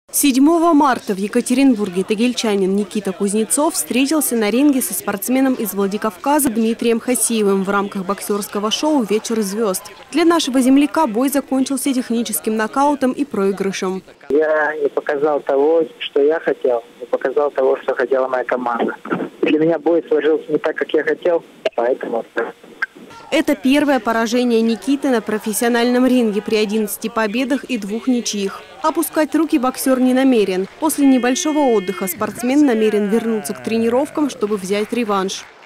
7 марта в Екатеринбурге тагильчанин Никита Кузнецов встретился на ринге со спортсменом из Владикавказа Дмитрием Хасиевым в рамках боксерского шоу «Вечер звезд». Для нашего земляка бой закончился техническим нокаутом и проигрышем. Я не показал того, что я хотел, не показал того, что хотела моя команда. Для меня бой сложился не так, как я хотел, поэтому... Это первое поражение Никиты на профессиональном ринге при 11 победах и 2 ничьих. Опускать руки боксер не намерен. После небольшого отдыха спортсмен намерен вернуться к тренировкам, чтобы взять реванш.